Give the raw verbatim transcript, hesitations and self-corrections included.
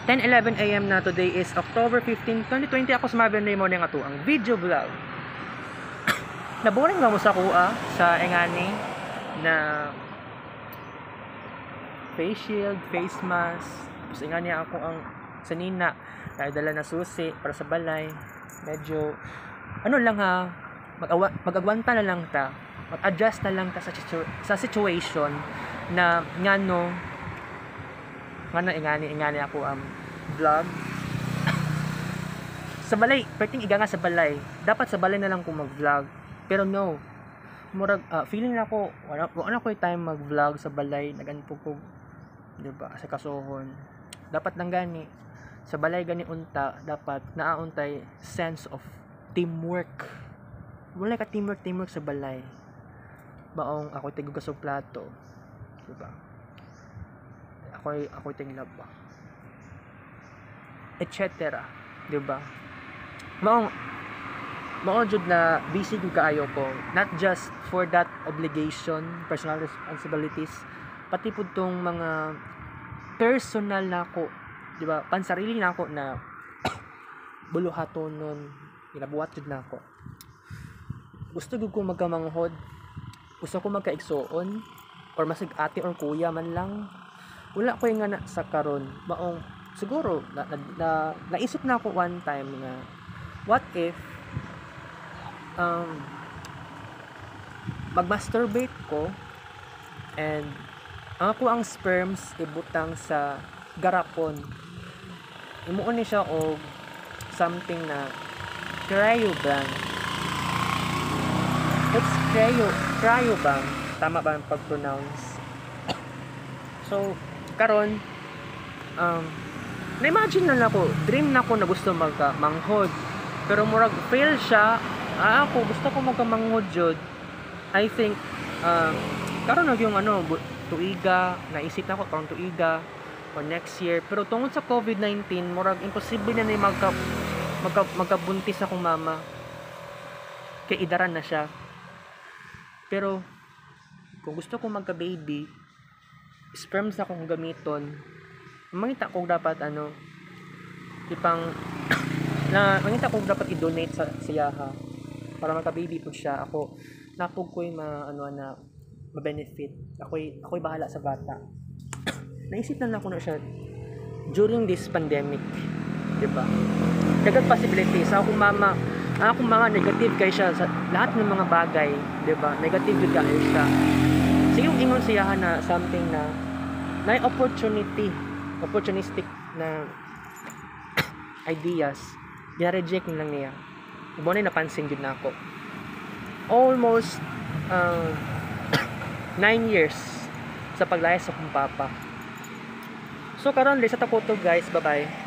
ten eleven a m na. Today is October fifteenth, twenty twenty. Ako sa Marvin Raymond ng ato ang video vlog. Naboring ba mo sa kuha sa engani na face shield, face mask. Tapos engani ako ang sanina dahil dala na susi para sa balay. Medyo ano lang ha, mag-awa, mag-agwanta na lang ta, mag-adjust na lang ta sa, situ- sa situation na ngano ngano ingani ingani ako ang um, vlog sa balay, perting iga nga sa balay, dapat sa balay na lang ko mag-vlog, pero no murag uh, feeling na ako wala wala ko time mag-vlog sa balay, naganpo ko, di ba, sa kasuhon. Dapat lang gani sa balay gani unta, dapat naauntay sense of teamwork. Wala ka teamwork teamwork sa balay. Baong ako tigog sa plato, di ba? Ako ako tingin ba, et cetera, di ba? Maong maong jud na busy ko kaayo ko, not just for that obligation, personal responsibilities, pati pud tong mga personal nako, di ba? Pansarili nako na buluhatonon, ginabuhat jud nako. Gusto gud ko magkamanghod, gusto ko magkaigsoon, or masig ate or kuya man lang. Wala ko nga na sa karon. Maong siguro na, na, na naisip na ako one time nga what if um mag-masturbate ko and ako ang sperms ibutang sa garapon. Imuon ni siya og something na cryobank. It's cryo cryobank. Tama ba ang pag-pronounce? So karon um na-imagine na lang ako, dream na ako na gusto magka-manghod, pero murag fail siya. Ah, ako gusto ko magka-manghod jud. I think um karon na yung ano tuiga, naisip na ako karong tuiga or next year, pero tungod sa COVID nineteen murag imposible na ni magka, magka magkabuntis akong mama kay idaran na siya. Pero kung gusto ko magka-baby, sperms akong gamiton, mangita ko dapat ano ipang na mangita ko dapat i-donate sa siyaha para magka-baby po siya. Ako napog ko'y ma ano na ma-benefit. Ako'y ako'y bahala sa bata. Naisip na lang ko na siya during this pandemic, di ba? Dagat possibility sa akong mama, ang akong mga negative kay siya sa lahat ng mga bagay, di ba? Negative jud kay siya. So yung ingon siyahan na something na na opportunity, opportunistic na ideas, gina-reject lang niya. Ibo na napansin jud na ako. Almost uh, nine years sa paglayas sa akong papa. So karon sa takoto guys, bye bye.